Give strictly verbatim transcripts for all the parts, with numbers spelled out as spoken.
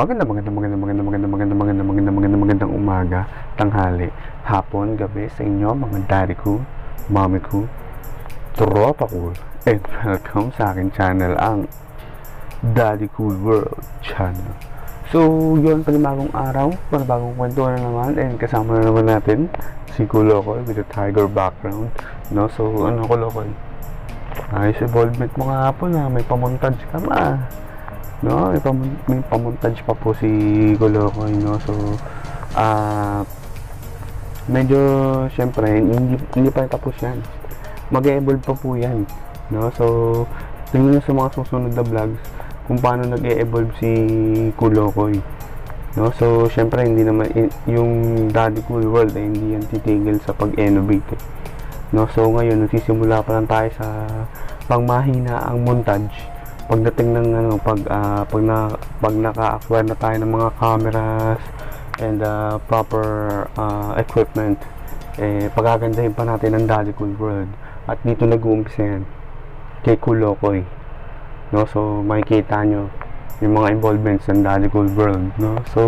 Maganda, maganda, maganda, maganda, maganda, maganda, maganda, maganda, maganda, magandang umaga, tanghali, hapon, gabi sa inyo, mga daddy ko, mommy ko, tropa ko, and welcome sa akin channel, ang Daddy Cool World Channel. So, yun, panibagong araw, panibagong kwento na naman, and kasama na naman natin si Kulokoy with a tiger background, no? So, ano Kulokoy? Ayos involvement mo nga hapon na, may pamontage ka ma. No, may, pam may pamontage pa po si Kulokoy, no. So, ah uh, medyo syempre hindi, hindi pa tapos yan. Mag-e-evolve pa po yan, no. So, tingnan nyo sa mga susunod na vlogs kung paano nag-e-evolve si Kulokoy, no. So, syempre hindi naman yung Daddy Cool World ay hindi yan titigil sa pag-innovate, eh. No, so ngayon nagsisimula pa lang tayo sa pangmahina ang montage. Pagdating ng ano, pag uh, pag na pag naka-acquire na tayo ng mga cameras and uh, proper uh, equipment, eh pagagandahin pa natin ang Daddy Cool World. At dito nag-uumpisa yan kay Kulokoy, no. So makikita nyo yung mga involvements ng Daddy Cool World, no. So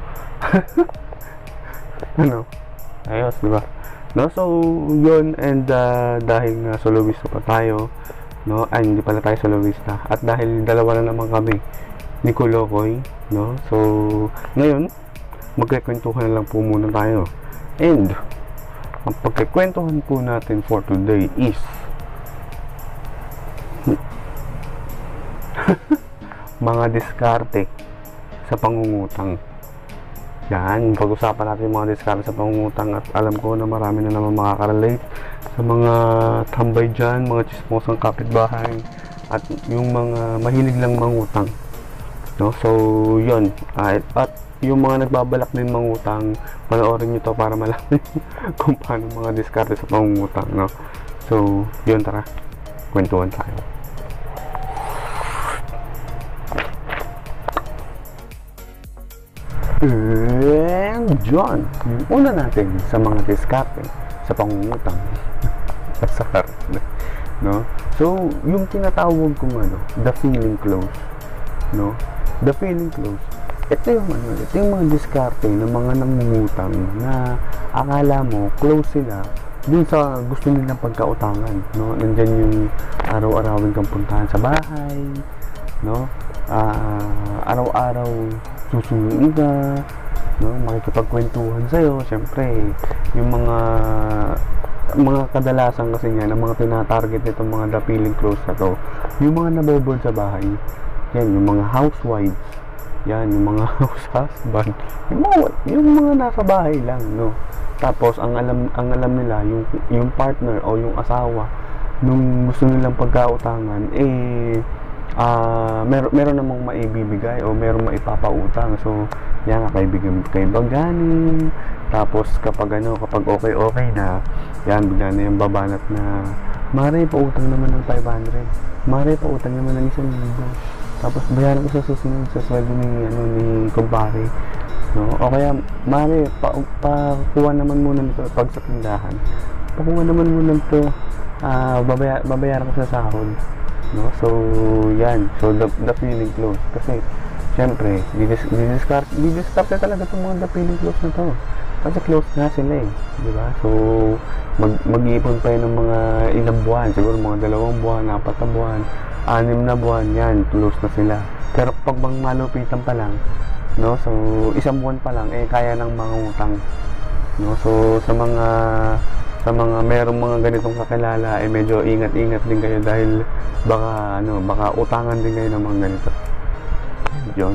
ano, ayos, diba? No, so yun, and uh, dahil nga soloista pa tayo, no, ay hindi pala tayo soloista, at dahil dalawa na naman kami ni Kulokoy, no, so ngayon magkikwentuhan na lang po muna tayo, and ang pagkikwentuhan po natin for today is mga diskarte sa pangungutang. Yan, pag-usapan natin yung mga diskarte sa pangungutang, at alam ko na marami na naman makaka-relate sa mga tambay dyan, mga chismosang kapitbahay, at yung mga mahilig lang mangutang, no? So, yun, at, at yung mga nagbabalak din mangutang, panoorin nyo to para malaman kung paano mga diskarte sa pangungutang, no? So, yun, tara, kwentuhan tayo. And John, yung una natin sa mga diskarte sa pangungutang sa harap, no? So, yung tinatawag kong ano, the feeling close, no? The feeling close. Ito yung ano, ito yung mga diskarte ng mga nangungutang na akala mo close sila dun sa gusto nilang pagkautangan, no? Nandyan yung araw-arawin kang puntahan sa bahay, no? Uh, araw-araw susunod ka, no? Makikipagkwentuhan sa'yo. Siyempre, yung mga mga kadalasan kasi nga ng mga tinatarget nitong mga the feeling close na to, yung mga naboboard sa bahay, yan, yung mga housewives, yan, yung mga house husband, yung mga, yung mga nasa bahay lang, no? Tapos, ang alam, ang alam nila, yung, yung partner o yung asawa nung gusto nilang pagkautangan, eh, Uh, mer meron namang maibibigay o meron maipapautang. So, yan nga, kaibigan kay baganin. Tapos, kapag ano, kapag okay-okay na, yan, bigla na yung babanat na, mare, pautang naman ng five hundred. Mare, pautang naman ng isang libo. Tapos, bayaran ko sa susunod sa sweldo ni, ano, ni kumpare. No? O kaya, mare, pa, pakuha naman muna nito pag sa tindahan. Pakuha naman muna nito, uh, babaya, babayaran ko sa sahod. No? So, yan. So, the, the feeling close. Kasi, syempre, didiscard na talaga itong mga the feeling close na to. Kasi close na sila, eh. Diba? So, mag, mag-iipon pa yun ng mga ilang buwan. Siguro mga dalawang buwan, apat na buwan, anim na buwan, yan. Close na sila. Pero pag bang malupitan pa lang, no? So, isang buwan pa lang, eh, kaya ng mga utang. No? So, sa mga sa mga merong mga ganitong kakilala, eh medyo ingat-ingat din kayo dahil baka ano, baka utangan din kayo ng mga ganito. John.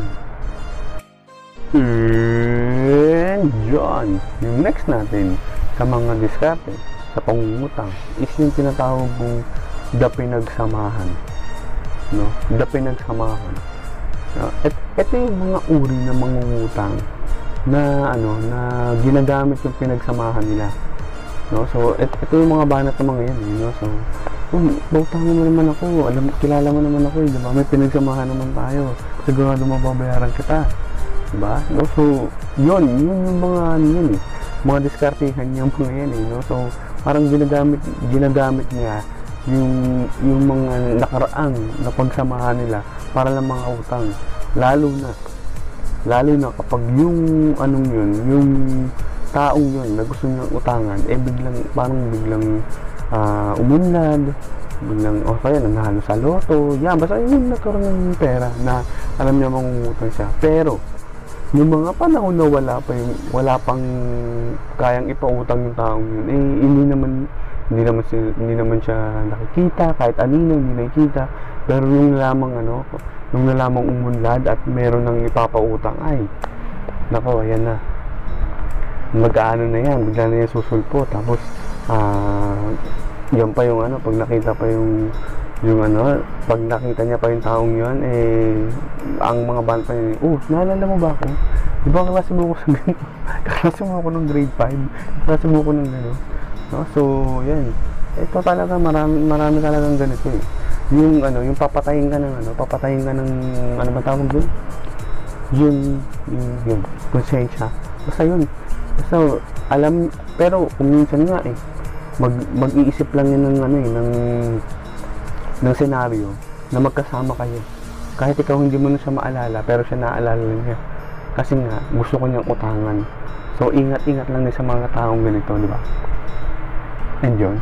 And John, yung next natin sa mga diskarte sa pangungutang is yung tinatawag kong the pinagsamahan, no? The pinagsamahan. No? Et, ito yung mga uri ng mangungutang na ano, na ginagamit yung pinagsamahan nila. No, so et, ito yung mga banat ng mga yan, no? So, um, bautang mo naman ako, alam, kilala mo naman ako, eh, diba? May pinagsamahan naman tayo, sigurado mababayaran kita, diba? No, so, yun, yun yung mga ano yun, eh, mga diskartihan yung mga yan, eh, no? So, parang ginagamit, ginagamit niya yung, yung mga nakaraang na pagsamahan nila para lang mga utang, lalo na lalo na kapag yung anong yun, yung taong yun na gusto niyang utangan, eh biglang, parang biglang uh, umunlad, biglang, o kaya nanalo sa loto, yan, basta yun nagkaroon ng pera na alam niya mangungutang siya. Pero, yung mga panahon na wala pa yung, wala pang kayang ipautang yung taong yun, eh hindi naman, hindi naman, siya, hindi naman siya nakikita, kahit anino, hindi nakikita. Pero yung lamang ano, nung nalamang umunlad at meron ng ipapautang, ay nako, ayan na, mag-aano na yan, bigla na yan susulpo. Tapos ah uh, yan pa yung ano, pag nakita pa yung yung ano, pag nakita niya pa yung taong yun, eh ang mga bata niya, oh, naalala mo ba ako? Di ba kaklase mo ako sa ganito? Kaklase mo ako ng grade five, kaklase mo ako ng gano'n, no? So yan, ito talaga, marami, marami talagang ganito eh. Yung ano, yung papatayin ka ng ano, papatayin ka ng ano ba tawag doon? Yun, yung, yun, konsensya. Basta yun. Basta alam, pero kung minsan nga eh, mag, mag-iisip lang yun ng ano eh, ng, ng senaryo na magkasama kayo. Kahit ikaw hindi mo na siya maalala, pero siya naaalala niya. Kasi nga, gusto ko niyang utangan. So, ingat-ingat lang din sa mga taong ganito, di ba? And yun.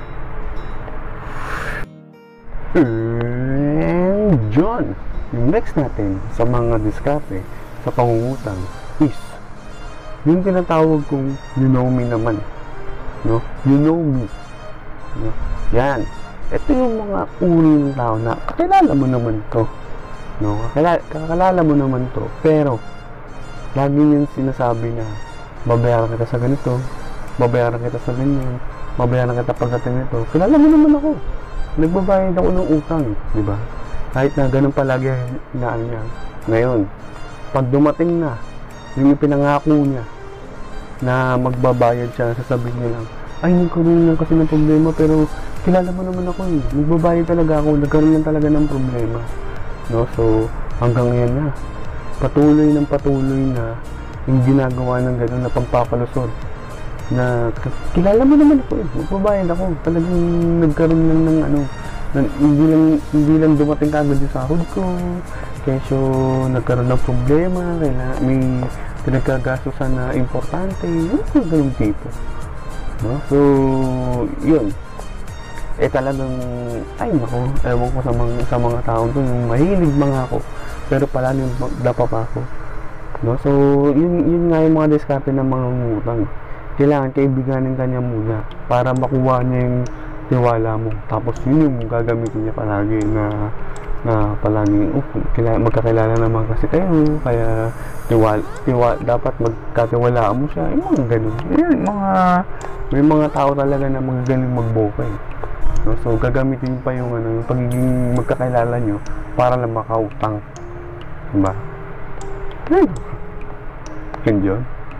And John, yung next natin sa mga diskarte sa pangungutang is yung tinatawag kong you know me naman, no? You know me, no? Yan, ito yung mga uri ng tao na kakilala mo naman to, no? Kakilala, kakilala mo naman to, pero lagi niyang sinasabi na babayaran kita sa ganito, babayaran kita sa ganyan, babayaran kita pagdating nito. Kilala mo naman ako, nagbabayad ako ng utang, di ba? Kahit na ganun palagi na niya. Ngayon, pag dumating na yung ipinangako niya na magbabayad siya, sasabihin niya lang, ay, nagkaroon lang kasi ng problema, pero kilala mo naman ako eh. Nagbabayad talaga ako, nagkaroon lang talaga ng problema. No? So, hanggang ngayon na, patuloy ng patuloy na yung ginagawa ng gano'n na pagpapalusot. Na kilala mo naman ako eh, magbabayad ako, talagang nagkaroon lang ng ano, na, hindi lang hindi lang dumating kagad yung sahod ko, kesyo nagkaroon ng problema, kaya may pinagkagastusan na importante, yung ganung tipo, no? So yun, eh talagang, ay nako, ewan ko sa mga, sa mga tao doon, yung mahilig mga ako, pero pala yung dapa pa ako, no? So yun, yun nga yung mga diskarte ng mga ngutang. Kailangan kaibiganin ka niya muna para makuha niya yung tiwala mo. Tapos yun yung gagamitin niya palagi na na palagi, oh, kailangan, magkakilala naman kasi kayo, kaya tiwala, tiwala, dapat magkatiwalaan mo siya. Yung mga ganun. Yan, mga, may mga tao talaga na magagaling magbokay. No? So gagamitin pa yung, ano, yung pagiging magkakilala nyo para lang makautang. Diba? Hey. Yun yun.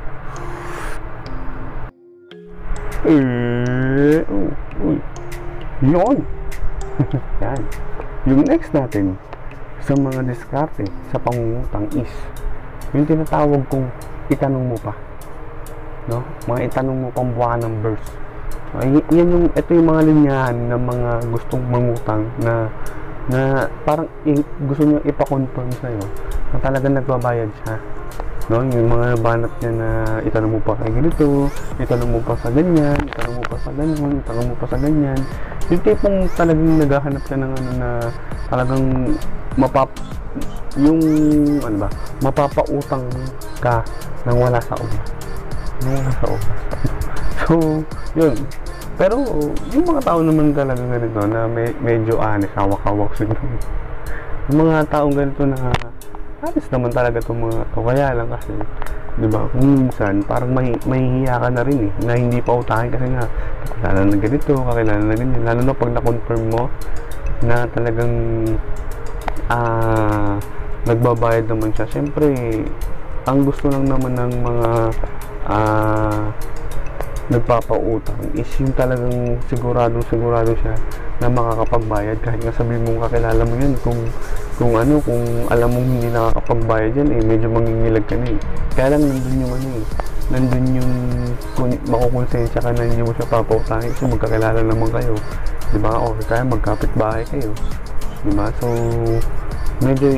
Eh, oh, uy, yun. Yan. Yung next natin sa mga diskarte sa pangungutang is yung tinatawag kong itanong mo pa, no? Mga itanong mo pang buwan ng verse. Ay, yan yung, ito yung mga linyahan ng mga gustong mangutang na na parang i, gusto niya ipa-confirm sa'yo na talagang nagbabayad siya. No, yung mga banat niya na itanong mo pa kay ganito, itanong mo pa sa ganyan, itanong mo pa sa ganyan, itanong mo pa sa ganyan. Yung tipong talagang naghahanap siya ng ano na talagang mapap yung ano ba, mapapautang ka nang wala sa oras. Nang wala sa oras. So, yun. Pero yung mga tao naman talaga ganito na may, medyo honest, hawak-hawak siguro. Yung mga taong ganito na alis naman talaga itong mga to, kaya lang kasi, di ba, kung minsan, parang may, mahihiya ka na rin eh, na hindi pa utahin kasi nga, kakilala na ganito, kakilala na ganyan, lalo na pag na-confirm mo, na talagang, ah, uh, nagbabayad naman siya. Siyempre, ang gusto lang naman ng mga, ah, uh, nagpapautang is yung talagang siguradong sigurado siya na makakapagbayad kahit nga sabihin mong kakilala mo yun, kung kung ano, kung alam mong hindi nakakapagbayad yan eh, medyo mangingilag ka na eh. Kaya lang nandun yung ano eh, nandun yung makukonsensya ka na hindi mo siya papautangin kasi magkakilala naman kayo, di ba? O kaya magkapit bahay kayo, di ba? So medyo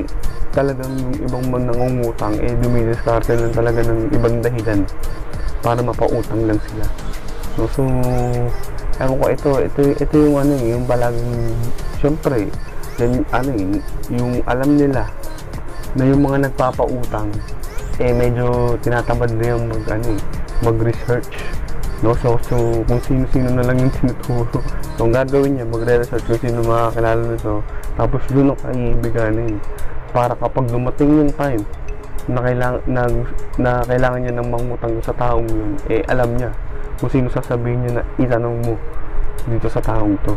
talagang yung ibang mga nangungutang eh dumidiskarte lang talaga ng ibang dahilan para mapautang lang sila. No, so ewan ko, ito ito ito yung ano eh, yung palaging syempre yan, ano eh, yung alam nila na yung mga nagpapautang eh medyo tinatamad na yung mag ano eh, mag-research. No, so, so kung sino-sino na lang yung tinuturo, so ang gagawin niya, magre-research kung sino makakilala nito, tapos doon ang kaibiganin para kapag dumating yung time na kailangan, na, na kailangan niya ng mangutang sa taong yun, eh alam niya kung sino sasabihin niya na itanong mo dito sa taong to.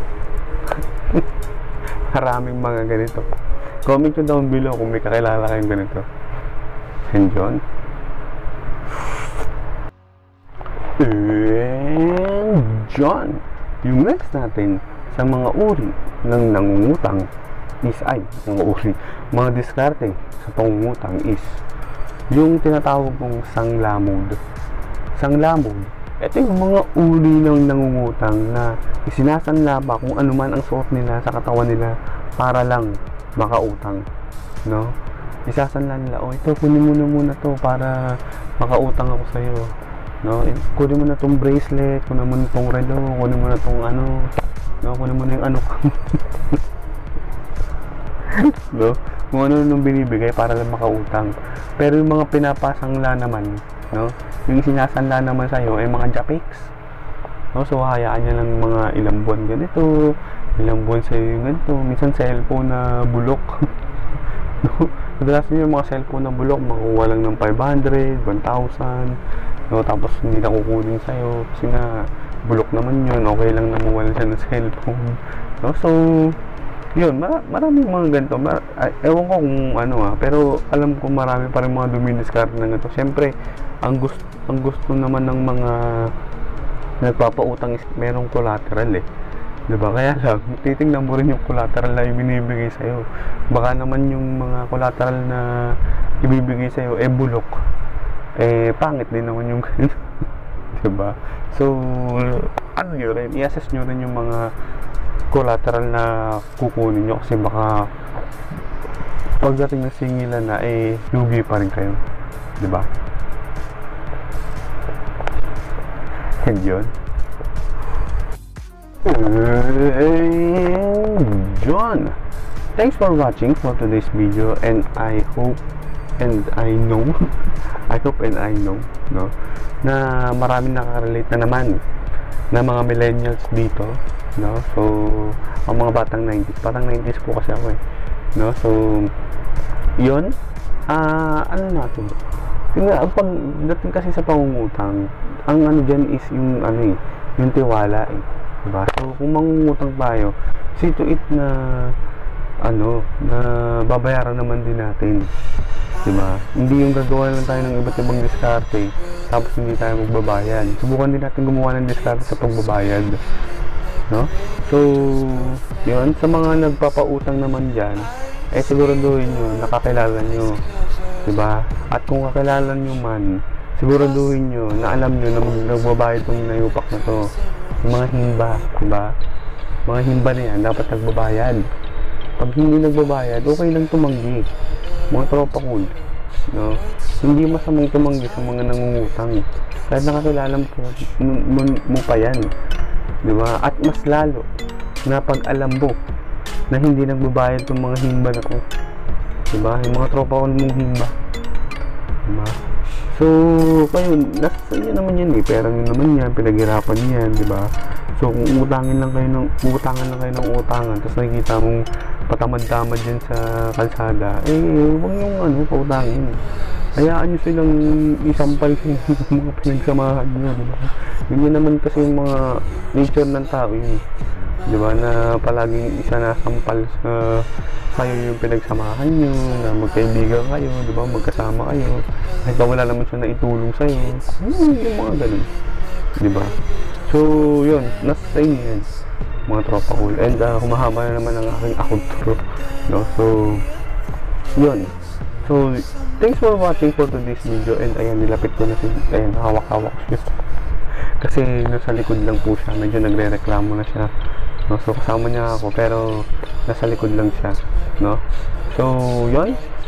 Maraming mga ganito. Comment nyo down below kung may kakilala kayong ganito. And John. And John. Yung next natin sa mga uri ng nangungutang is ay, mga uri, mga diskarte sa pangungutang is yung tinatawag kong sanglamod. Sanglamod, ito yung mga uri ng nangungutang na isinasanla pa kung ano man ang suot nila sa katawan nila para lang makautang, no? Isasanla nila, oh ito, kunin mo na muna to para makautang ako sa'yo, no? Kunin mo na tong bracelet, kunin mo na tong relo, kunin mo na tong ano, no? Kunin mo na yung ano no? Kung ano nung binibigay para lang makautang. Pero yung mga pinapasangla naman, no? Yung sinasanla naman sa'yo ay mga japix, no? So hayaan niya lang mga ilang buwan ganito, ilang buwan sa'yo yung ganito, minsan cellphone na bulok. No? Kadalasan yung mga cellphone na bulok, makuha lang ng five hundred, one thousand, no? Tapos hindi na kukunin sa'yo kasi nga bulok naman yun, okay lang na mawala siya ng cellphone, no? So yun, mar maraming mga ganito. Mar ay, ewan ko kung ano ah, pero alam ko marami pa rin mga dumidiskarte na ganito. Siyempre, ang gusto, ang gusto naman ng mga nagpapautang is merong collateral eh. Diba? Kaya lang, titingnan mo rin yung collateral na ibinibigay sa'yo. Baka naman yung mga collateral na ibibigay sa'yo eh bulok. Eh, pangit din naman yung ganito. Diba? So, ano nyo rin, i-assess nyo rin yung mga collateral na kukunin nyo kasi baka pagdating ng singilan na eh lugi pa rin kayo, di ba? And yun, and John, thanks for watching for today's video, and I hope and I know I hope and I know no na maraming nakarelate na naman na mga millennials dito, no? So ang mga batang nineties, batang nineties po kasi ako eh, no? So yun, ah uh, ano natin, tingnan, pag dating kasi sa pangungutang, ang ano dyan is yung ano eh, yung tiwala eh, diba? So kung mangungutang tayo, see to it na ano, na babayaran naman din natin, diba? Hindi yung gagawa lang tayo ng iba't ibang diskarte tapos hindi tayo magbabayad. Subukan din natin gumawa ng diskarte sa pagbabayad, no? So yun, sa mga nagpapautang naman dyan, eh siguraduhin nyo nakakilala nyo, diba? At kung kakilala nyo man, siguraduhin nyo na alam nyo na nagbabayad tong nayupak na to, yung mga himba, diba? Mga himba na yan dapat nagbabayad. Pag hindi nagbabayad, okay lang tumanggi, mga tropa cool, no? Hindi masamang tumanggi sa mga nangungutang kahit nakakilala mo, mo, mo pa yan, diba? At mas lalo na pag alam mo na hindi nagbabayad itong mga himba na to, diba? Yung mga tropa cool mong himba, diba? So kayo, nasa inyo naman yan eh, pera nyo naman yan, pinaghirapan yan, diba? So kung utangin lang kayo ng utangan lang kayo ng utangan, tapos nakikita mong patamad-tamad dyan sa kalsada, eh huwag yung ano, pautangin. Hayaan nyo silang isampal yung mga pinagsamahan nyo, diba? Ganyan naman kasi yung mga nature ng tao yun, diba? Na palaging isa nasampal sa kayo yung pinagsamahan nyo, na magkaibigan kayo, diba? Magkasama kayo, kahit ba wala naman siya na itulong sa'yo, hmm, yung mga ganun, diba? So yun, nasa sa inyo yan, mga tropa cool. And uh, humahaba na naman ang aking outro, no? So yun, so thanks for watching for today's video. And ayan, nilapit ko na si, ayan, hawak-hawak siya kasi nasa likod lang po siya, medyo nagre-reklamo na siya, no? So kasama niya ako pero nasa likod lang siya, no? So yun,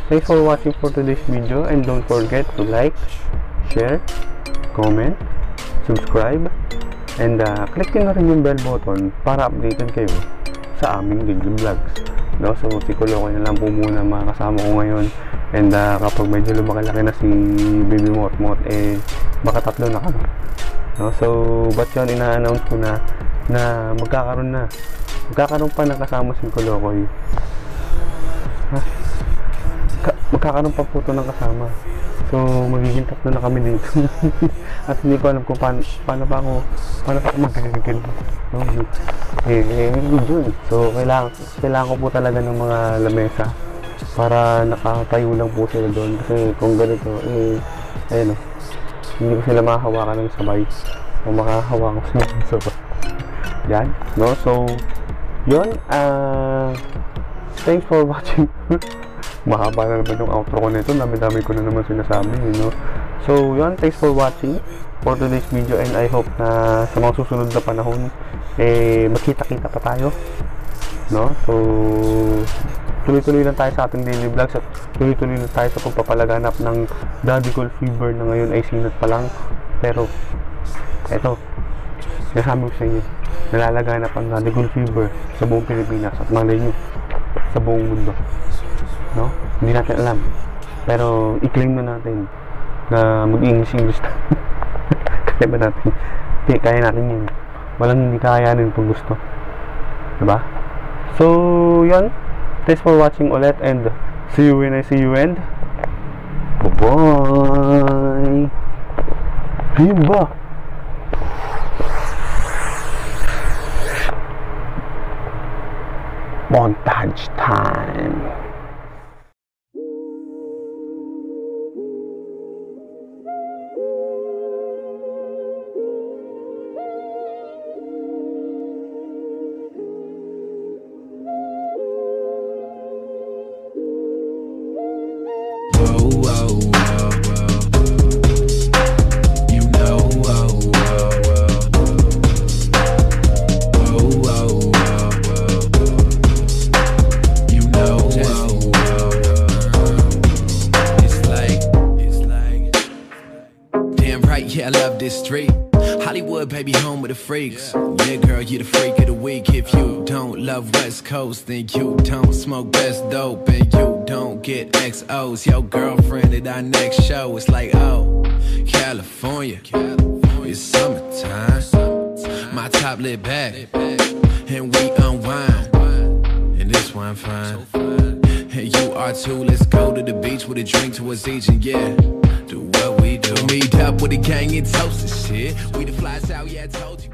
thanks for watching for today's video, and don't forget to like, share, comment, subscribe, and uh, click nyo na rin yung bell button para updated kayo sa aming daily vlogs, no? So si Kulokoy na lang po muna mga kasama ko ngayon, and uh, kapag medyo lumalaki na si Baby Motmot, eh baka tatlo na kami, no? So but yun, ina-announce ko na na magkakaroon na magkakaroon pa ng kasama si Kulokoy. Ha? Ka- magkakaroon pa po ito ng kasama. So magiging tatlo na kami dito. At hindi ko alam kung paano, paano pa ako paano pa ako magkakagin, no? Eh, eh yun. So kailangan, kailangan ko po talaga ng mga lamesa para nakatayo lang po sila doon, kasi kung ganito eh ayun, no, hindi ko sila makahawakan ng sabay, o makahawakan ko sila ng sabay. Yan, no? So yun, uh, thanks for watching. Mahaba na naman yung outro ko nito, dami-dami ko na naman sinasabi, you know? So yun, thanks for watching for today's video, and I hope na sa mga susunod na panahon eh magkita-kita pa tayo, no? So tuloy-tuloy lang tayo sa ating daily vlogs, at tuloy-tuloy lang tayo sa pagpapalaganap ng Daddy Cool Fever na ngayon ay sinat pa lang, pero eto, sinasabi ko sa inyo, nalalaganap ang Daddy Cool Fever sa buong Pilipinas, at malay nyo, sa buong mundo, no? Hindi natin alam, pero i-claim na natin na mag-English-English na. Kaya ba natin? Kaya, kaya natin yun. Walang hindi kakayanin kung gusto, diba? So yun, thanks for watching ulit, and see you when I see you, and bye-bye. Viva! Montage time. Whoa, whoa, whoa, whoa. You know, whoa, whoa, whoa. Whoa, whoa, whoa, whoa. You know, whoa, whoa, whoa. It's like, it's like, damn right, yeah, I love this street. Hollywood, baby, home with the freaks. Yeah, girl, you the freak of the week. If you don't love West Coast, then you don't smoke best dope, and you don't get X Os. Your girlfriend at our next show. It's like, oh, California, it's summertime. My top lit back, and we unwind, and this one fine. And you are too. Let's go to the beach with a drink towards each, and yeah, do what we do. Meet up with the gang and toast and shit. We the flies out, yeah, I told you.